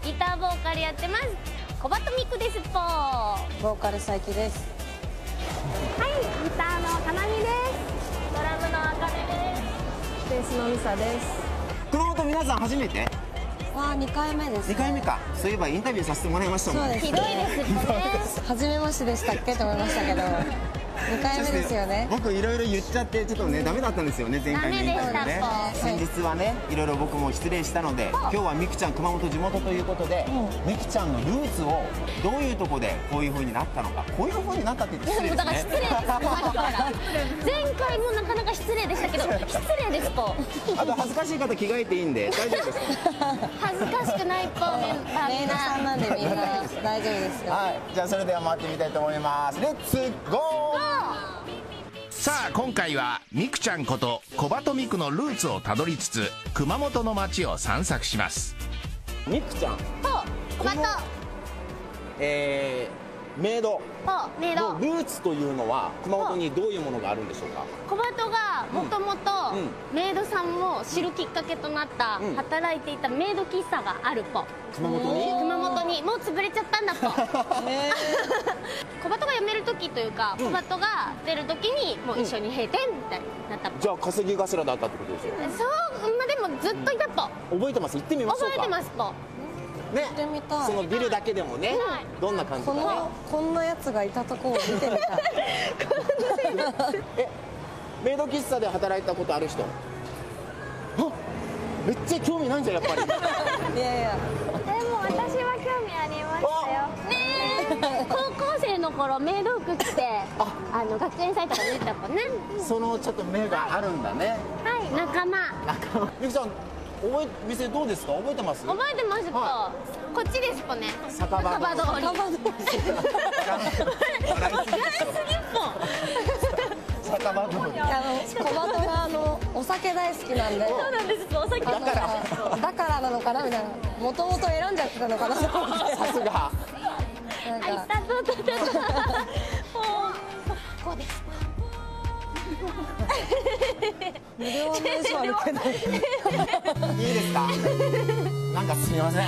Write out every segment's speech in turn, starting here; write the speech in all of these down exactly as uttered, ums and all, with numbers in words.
ギターボーカルやってます小鳩美久ですぽー。 ボーカル佐伯です。 はい、ギターのかなみです。ドラムのあかねです。 ベースのみさです。 熊本皆さん初めて？ わあ、にかいめです、ね。 にかいめか。そういえばインタビューさせてもらいましたもん。 そうです、 ひどいですね。 初めましてでしたっけと思いましたけど。にかいめですよね。 僕いろいろ言っちゃってちょっとねダメだったんですよね、前回のインタビューね。先日はねいろいろ僕も失礼したので、今日はみくちゃん熊本地元ということで、みくちゃんのルーツをどういうとこでこういう風になったのか、こういう風になったって言って失礼ですね。 だから失礼です。前回もなかなか失礼でしたけど、失礼ですぽ。 あと恥ずかしい方着替えていいんで大丈夫ですか？ 恥ずかしくないぽメンバーメイドさんなんでみんな大丈夫ですよ。 はい、じゃあそれでは回ってみたいと思います。レッツゴー。 さあ今回はみくちゃんこと小鳩美久のルーツをたどりつつ熊本の街を散策します。 みくちゃん、 小鳩えー、メイドメイドのルーツというのは熊本にどういうものがあるんでしょうか？ 小鳩がもともとうんメイドさんを知るきっかけとなったうん働いていたメイド喫茶があるぽ。 熊本に？ 熊本にもう潰れちゃったんだぽ。小鳩が辞める時というか、 うん小鳩が出る時にもう一緒に閉店みたいになったぽ。 じゃあ稼ぎ頭だったってことですよ。 そうまあでもずっといたぽ。 覚えてます？行ってみましょうか。 覚えてますぽ。 ね、 行ってみたい。 そのビルだけでもね、 はいどんな感じかね。 このこんなやつがいたとこを見てみたい。 え、メイド喫茶で働いたことある人？あ、めっちゃ興味ないんじゃんやっぱり。 いやいや。 でも私は興味ありましたよ。ねえ。高校生の頃メイド服着てああの学園祭とか出てた子ね。 そのちょっと目があるんだね。 はい仲間。 みくちゃん、覚え店どうですか？覚えてます？ 覚えてますぽ。 はこっちですぽね。 酒場通り。 酒場通り。 カバンフランス日本。 酒場通り。 あの小鳩があのお酒大好きなんで。 そうなんです。お酒だからだからなのかなみたいな。もともと選んじゃってたのかなと思って。 さすが。 なんあ、いかたとととと。もうこうです。 無料の意地悪くない。 いいですか？なんかすみません。 違う、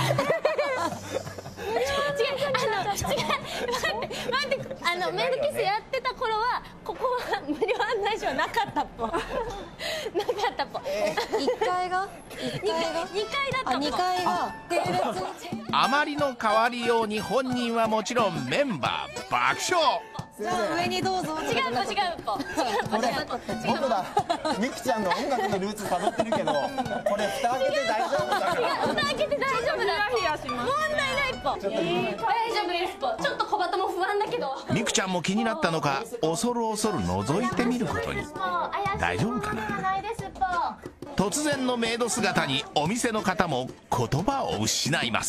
あの、違う、待って、待って、あの、メイドキスやってた頃は、ここは無料案内所はなかったっぽ。なかったっぽ。 一階が一階が二階だったっぽ。 あ、二階が系列。 あまりの変わりように本人はもちろんメンバー爆笑。 じゃあ上にどうぞ。 違うぽ、違うぽ。違うぽ、違うぽ。 僕らみくちゃんの音楽のルーツ辿ってるけど、これ蓋開けて大丈夫だから。 蓋開けて大丈夫だっぽ。問題ないぽ。大丈夫ですぽ。ちょっと小鳩も不安だけど。 みくちゃんも気になったのか恐る恐る覗いてみることに。大丈夫かな？ ないですぽ。 突然のメイド姿にお店の方も言葉を失います。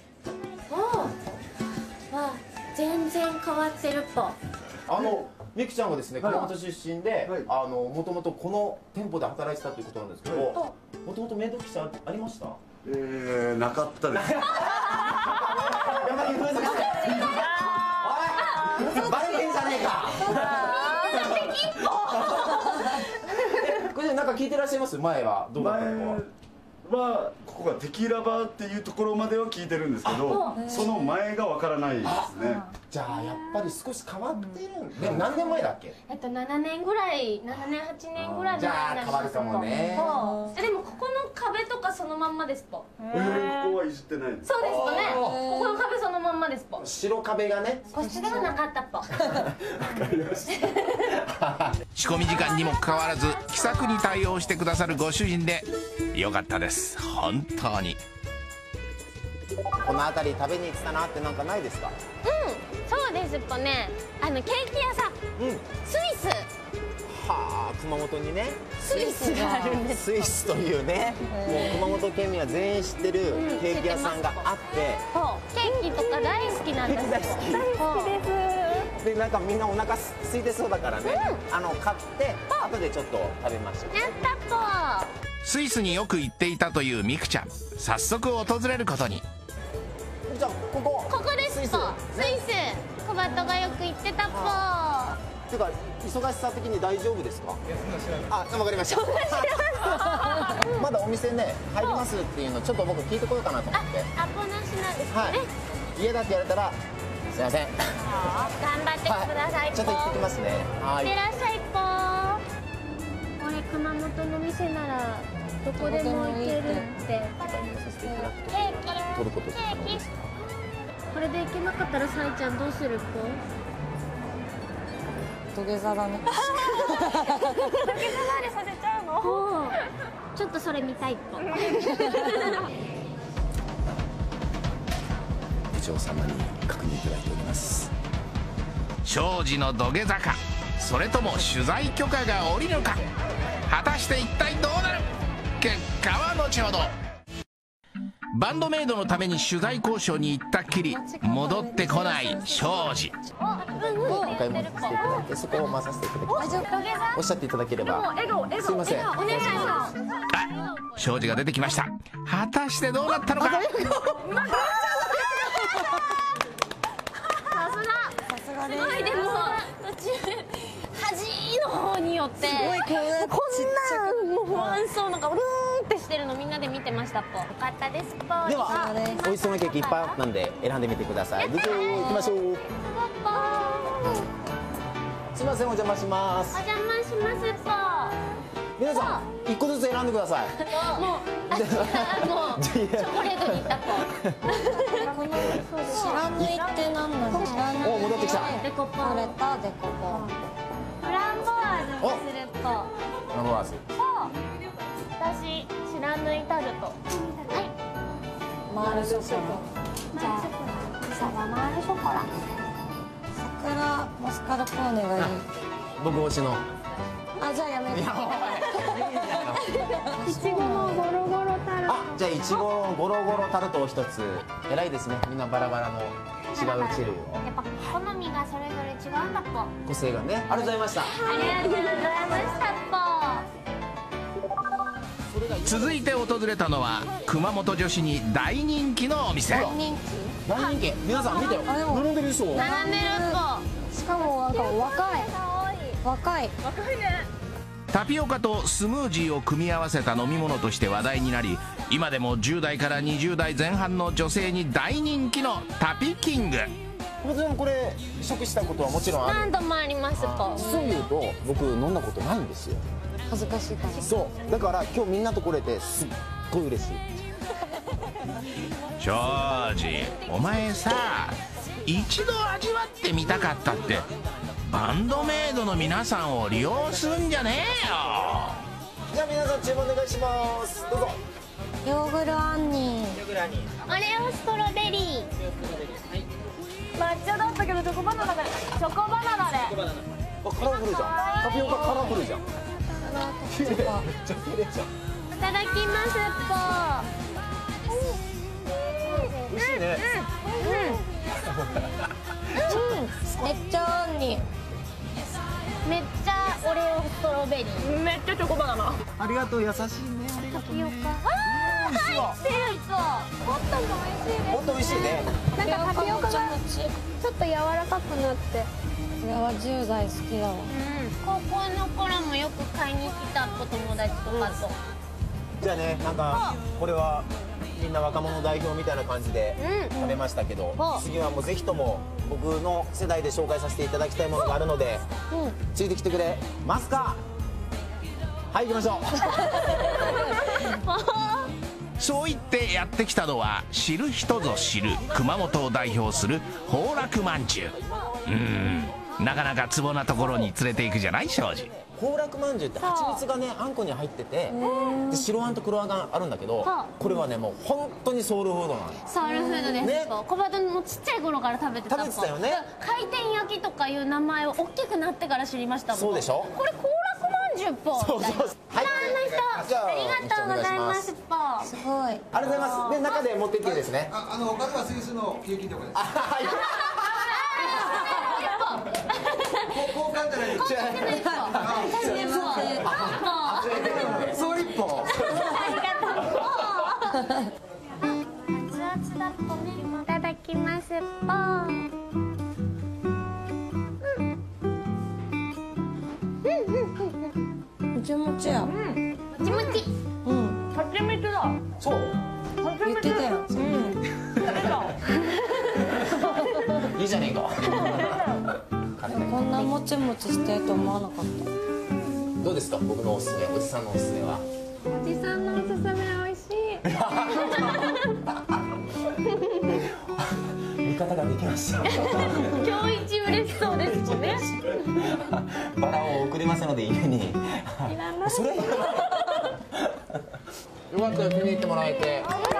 あ、全然変わってるぽ。 あのみくちゃんはですね、熊本出身で、あのもともとこの店舗で働いてたということなんですけど、もともとメイド喫茶ありました？ えー、なかったです。 やっぱり難しい。おい、バレてんじゃねえか。これでなんか聞いてらっしゃいます？前はどうだったのか。 はここがテキーラバーっていうところまでは聞いてるんですけど、その前がわからないですね。 じゃあやっぱり少し変わってるんで、何年前だっけ？ えっとななねんぐらい、ななねんはちねんぐらい前になります。 じゃあ変わるかもね。 そう。えでもここの壁とかそのまんまですぽ。 えー、ここはいじってないんです。 そうですぽね。ここの壁そのまんまですぽ。 白壁がね。 個室ではなかったぽ。 仕込み時間にもかかわらず気さくに対応してくださるご主人でよかったです。本当に。 この辺り食べに行ってたなってなんかないですか？ うん、そうですぽね。あのケーキ屋さん、 うん。 スイス。 はあ、熊本にね。 スイスがあるんです。 スイスというね、もう熊本県民は全員知ってるケーキ屋さんがあって、 そう、ケーキとか大好きなんですよ。大好きです。 でなんかみんなお腹空いてそうだからね、あの買って後でちょっと食べましょう。 やったぽ。 スイスによく行っていたというみくちゃん、早速訪れることに。 じゃあここここですぽ。スイス。小鳩がよく行ってたぽ。 てか忙しさ的に大丈夫ですか？あ、わかりました。まだお店ね入りますっていうのちょっと僕聞いてこようかなと思って。 アポなしはい家だって言われたらすいません。 頑張ってください。 ちょっと行ってきますね。はいいってらっしゃいぽー。これ熊本の店ならどこでも行けるって。 取ることって可能ですか？ これで行けなかったらさいちゃんどうするぽ？ 土下座だね。 土下座までさせちゃうの？ちょっとそれ見たいぽ。 部長様に確認いただいております。 庄司の土下座か、それとも取材許可が下りるか、果たして一体どうなる。結果は後ほど。バンドメイドのために取材交渉に行ったっきり戻ってこない庄司。 お買い物させていただいて、そこを回させていただきます。おっしゃっていただければ。すいません。 お願いします。 あ、庄司が出てきました。果たしてどうなったのか。 さすがすごい。でも途中端の方によってこんな不安そうなんかうるーんってしてるのみんなで見てましたぽ。よかったですぽ。 では美味しそうなケーキいっぱいあったんで選んでみてください。部長行きましょう。すいません、お邪魔します。 お邪魔しますぽ。 皆さん一個ずつ選んでください。 もうあちらもうチョコレートに行ったぽ。 白縫いって何なの？白縫い。 お、戻ってきた。 デコポン。 これとデコポン。 フランボワーズにするぽ。 ナノワーズ。 私白縫いタルト。はい。 マールショコラ。 じゃあサバマールショコラ。 桜マスカルポーネがいい。 僕推しの。 あ、じゃあやめて。 いちごのゴロゴロタルト。 あ、じゃあいちごのゴロゴロタルトを一つ。偉いですね。みんなバラバラの違う種類を。 やっぱ好みがそれぞれ違うんだぽ。 個性がね。ありがとうございました。 ありがとうございましたぽ。 続いて訪れたのは熊本女子に大人気のお店。 人気。 大人気。皆さん見てよ。並んでるでしょ。 並んでるしかもなんか若い。若い。 タピオカとスムージーを組み合わせた飲み物として話題になり、今でもじゅう代からにじゅう代前半の女性に大人気のタピキング。 もちろんこれ食したことはもちろんある。 何度もありますぽ。 そう言うと僕飲んだことないんですよ。 恥ずかしいから。 そうだから今日みんなと来れてすっごい嬉しい。 庄司、お前さ、一度味わってみたかったってバンドメイドの皆さんを利用するんじゃねえよ。 じゃあ皆さん注文お願いします。どうぞ。 ヨーグルアンニー。 オレオストロベリー。抹茶だったけどチョコバナナで。チョコバナナで。 あ、カラフルじゃん。タピオカカラフルじゃん。綺麗。めっちゃ綺麗じゃん。 いただきます美味しいね。 めっちゃアンニー。 ぽ。めっちゃオレオストロベリー。めっちゃチョコバナナ。 ありがとう、優しいね。 タピオカ。ああ、入ってると。ホットも美味しいですね。 本当美味しいね。 なんかタピオカがちょっと柔らかくなって。 これはじゅう代好きだわ。 高校の頃もよく買いに来たお友達とかと。 じゃあね、なんかこれはみんな若者代表みたいな感じで食べましたけど、次はもうぜひとも僕の世代で紹介させていただきたいものがあるので、ついてきてくれますか。はい行きましょうそう言ってやってきたのは知る人ぞ知る熊本を代表する宝楽まんじゅう。うーん、なかなかツボなところに連れていくじゃない庄司。 宝楽まんじゅうって蜂蜜がねあんこに入ってて、で白あんと黒あんがあるんだけど、これはねもう本当にソウルフードなの。 ソウルフードです。 ね小バトもちっちゃい頃から食べてた。 食べてたよね。 回転焼きとかいう名前を大きくなってから知りましたもん。 そうでしょ。 これ宝楽まんじゅうぽ。 そうそう。 はい。 じゃあありがとうございますぽ。 すごい。 ありがとうございます。で中で持ってっていいですね。 あ、あのお金はスイスの平均とかです。 はい。 交換じゃないです。そう一本。 ありがとう。熱々だっぽね。いただきますぽ。 もちもちや。 もちもち。 うん。 蜂蜜だ。 そう。 言ってたよ。 うん。 いじゃねえか。 こんなもちもちしてると思わなかった。 どうですか、僕のおすすめ、おじさんのおすすめは。 おじさんのおすすめ美味しい。 味方ができました。 今日一嬉しそうですもんね。 バラを送りますので家に。 いらない。 それよかったよ、気に入ってもらえて。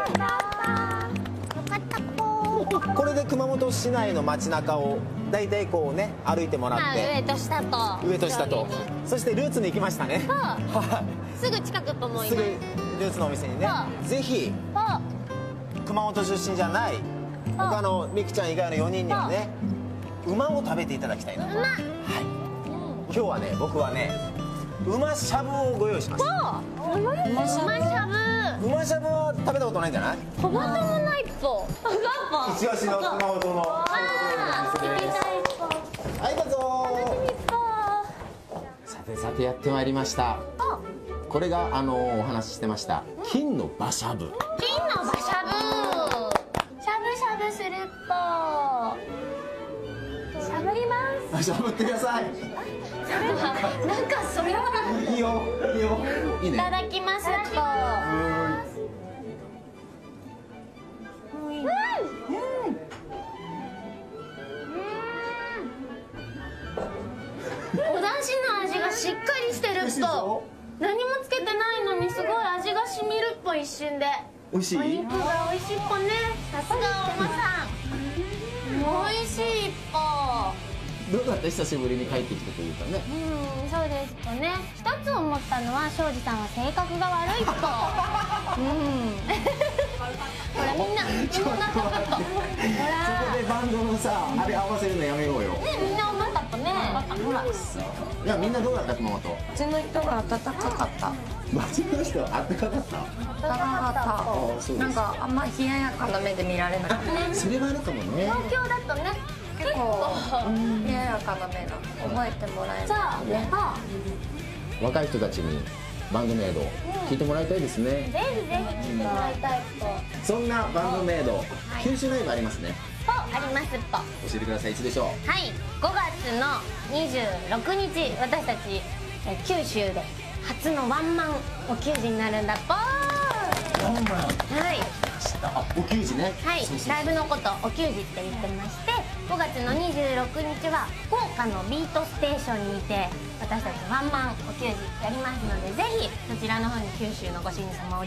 これで熊本市内の街中をだいたいこうね歩いてもらっまあ、 て、 上と下と上と下と上下にそしてルーツに行きましたね。はすぐ近くと思い。 います。 すぐルーツのお店にねはぜひは熊本出身じゃない他のみくちゃん以外のよにんにはね馬を食べていただきたいな。はい。今日はね僕はね馬しゃぶをご用意しました。 馬しゃぶ。 馬しゃぶは食べたことないんじゃない？ 小バタもないっぽ。 一押しの熊本のああ、聞きたいっぽ。 はいどうぞ。 一ぽ。 さてさてやってまいりました。これがあのお話ししてました金の馬しゃぶ。 金の馬しゃぶ。しゃぶしゃぶするっぽ。しゃぶります。 しゃぶってください。 なんかそれはいいよいいよいいね。 いただきますっぽ。お出汁の味がしっかりしてるっぽ。何もつけてないのにすごい味がしみるっぽ。一瞬で美味しい。 お肉が美味しいっぽね。さすがおばさん。美味しいっぽ。 どうだった久しぶりに帰ってきてというかね。 うん、そうですとね。一つ思ったのは庄司さんは性格が悪いっぽ。うんほらみんなみんなパクッとほらそこでバンドのさあれ合わせるのやめようよ。 ね、みんな思ったっぽね。ほらいやみんなどうだった熊本。 うちの人が暖かかった。 街の人あったかかった。 暖かかった。 そうですなんかあんま冷ややかな目で見られなかった。 それはあるかもね。 東京だとね結構冷ややかな目だ。覚えてもらえる。 さあね若い人たちにバンドメイド聞いてもらいたいですね。 ぜひぜひ聞いてもらいたいとそんなバンドメイド九州ライブありますね。 ありますっぽ。 教えてください。いつでしょう。 はい、ごがつのにじゅうろくにち私たちえ九州で初のワンマンお給仕になるんだっぽ。 ワンマン。 はいあ、お給仕ね。 はいそうそうそうライブのことお給仕って言ってまして、ごがつのにじゅうろくにちは福岡のビートステーションにて私たちワンマンお給仕やりますので、ぜひそちらの方に九州のご主人様を